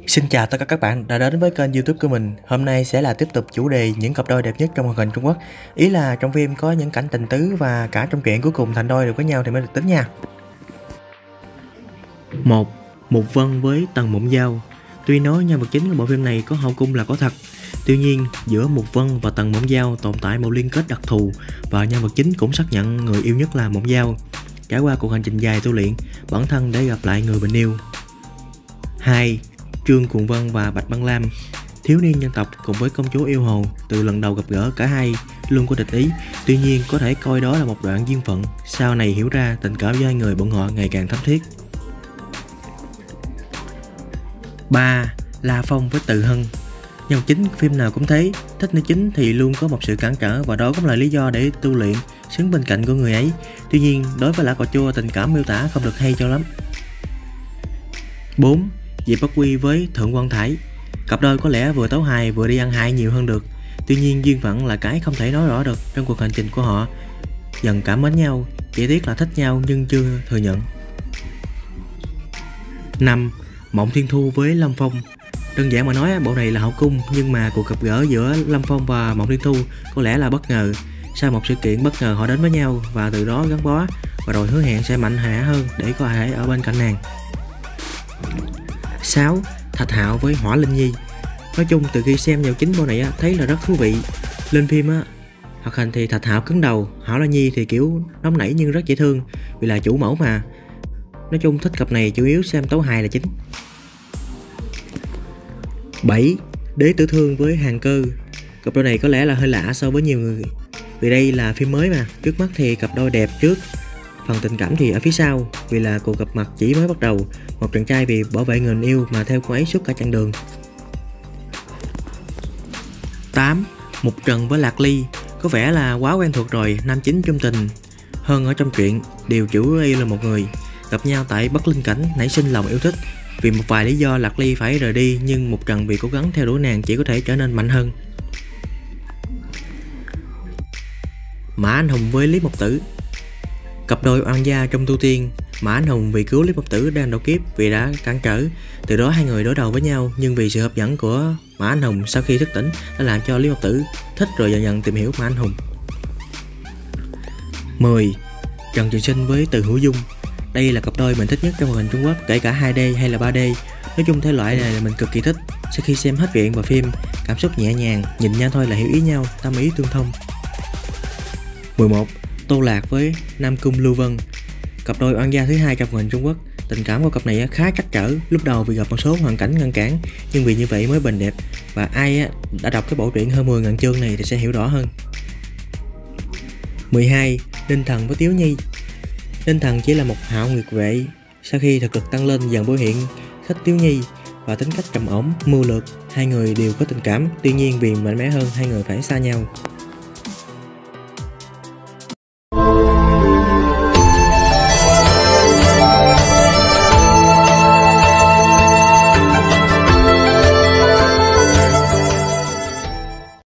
Xin chào tất cả các bạn đã đến với kênh YouTube của mình. Hôm nay sẽ là tiếp tục chủ đề những cặp đôi đẹp nhất trong hoạt hình Trung Quốc. Ý là trong phim có những cảnh tình tứ và cả trong truyện cuối cùng thành đôi được với nhau thì mới được tính nha. 1. Mục Vân với Tần Mộng Giao. Tuy nói nhân vật chính của bộ phim này có hậu cung là có thật, tuy nhiên giữa Mục Vân và Tần Mộng Giao tồn tại một liên kết đặc thù và nhân vật chính cũng xác nhận người yêu nhất là Mộng Giao. Trải qua cuộc hành trình dài tu luyện bản thân để gặp lại người mình yêu. 2. Trương Cuồng Vân và Bạch Băng Lam. Thiếu niên dân tộc cùng với công chúa yêu hồ, từ lần đầu gặp gỡ cả hai luôn có địch ý, tuy nhiên có thể coi đó là một đoạn duyên phận, sau này hiểu ra tình cảm với hai người bọn họ ngày càng thắm thiết. 3. La Phong với Từ Hân. Nhân vật chính phim nào cũng thế, thích nữ chính thì luôn có một sự cản trở và đó cũng là lý do để tu luyện xứng bên cạnh của người ấy. Tuy nhiên đối với Lã Cò Chua tình cảm miêu tả không được hay cho lắm. 4. Diệp Bất Quy với Thượng Quan Thải. Cặp đôi có lẽ vừa tấu hài vừa đi ăn hại nhiều hơn được, tuy nhiên duyên phận là cái không thể nói rõ được trong cuộc hành trình của họ. Dần cảm mến nhau, chỉ tiếc là thích nhau nhưng chưa thừa nhận. 5. Mộng Thiên Thu với Lâm Phong. Đơn giản mà nói bộ này là hậu cung, nhưng mà cuộc gặp gỡ giữa Lâm Phong và Mộng Thiên Thu có lẽ là bất ngờ. Sau một sự kiện bất ngờ họ đến với nhau và từ đó gắn bó, và rồi hứa hẹn sẽ mạnh mẽ hơn để có thể ở bên cạnh nàng. 6. Thạch Hạo với Hỏa Linh Nhi. Nói chung từ khi xem vào chính bộ này thấy là rất thú vị. Lên phim hoạt hình thì Thạch Hạo cứng đầu, Hỏa Linh Nhi thì kiểu nóng nảy nhưng rất dễ thương vì là chủ mẫu mà. Nói chung thích cặp này chủ yếu xem tấu hài là chính. 7. Đế Tử Thương với Hàng Cơ. Cặp đôi này có lẽ là hơi lạ so với nhiều người, vì đây là phim mới mà. Trước mắt thì cặp đôi đẹp trước, phần tình cảm thì ở phía sau, vì là cuộc gặp mặt chỉ mới bắt đầu. Một chàng trai vì bảo vệ người yêu mà theo cô ấy suốt cả chặng đường. 8. Mục Trần với Lạc Ly. Có vẻ là quá quen thuộc rồi, nam chính chung tình hơn ở trong truyện, điều chủ yếu là một người. Gặp nhau tại Bất Linh Cảnh nảy sinh lòng yêu thích. Vì một vài lý do Lạc Ly phải rời đi, nhưng Mục Trần vì cố gắng theo đuổi nàng chỉ có thể trở nên mạnh hơn. Mã Anh Hùng với Lý Mộc Tử. Cặp đôi oan gia trong tu tiên. Mã Anh Hùng vì cứu Lý Mộc Tử đang độ kiếp vì đã cản trở, từ đó hai người đối đầu với nhau, nhưng vì sự hấp dẫn của Mã Anh Hùng sau khi thức tỉnh đã làm cho Lý Mộc Tử thích, rồi dần dần tìm hiểu Mã Anh Hùng. 10. Trần Trường Sinh với Từ Hữu Dung. Đây là cặp đôi mình thích nhất trong hoạt hình Trung Quốc, kể cả 2D hay là 3D. Nói chung thể loại này là mình cực kỳ thích. Sau khi xem hết truyện và phim, cảm xúc nhẹ nhàng, nhìn nhau thôi là hiểu ý nhau, tâm ý tương thông. 11. Tô Lạc với Nam Cung Lưu Vân. Cặp đôi oan gia thứ hai trong hoạt hình Trung Quốc. Tình cảm của cặp này khá trắc trở, lúc đầu vì gặp một số hoàn cảnh ngăn cản, nhưng vì như vậy mới bền đẹp. Và ai đã đọc cái bộ truyện hơn 10.000 chương này thì sẽ hiểu rõ hơn. 12. Ninh Thần với Tiếu Nhi. Ninh Thần chỉ là một hạo nguyệt vệ, sau khi thực lực tăng lên dần biểu hiện thích Tiếu Nhi và tính cách trầm ổn, mưu lược. Hai người đều có tình cảm, tuy nhiên vì mạnh mẽ hơn hai người phải xa nhau.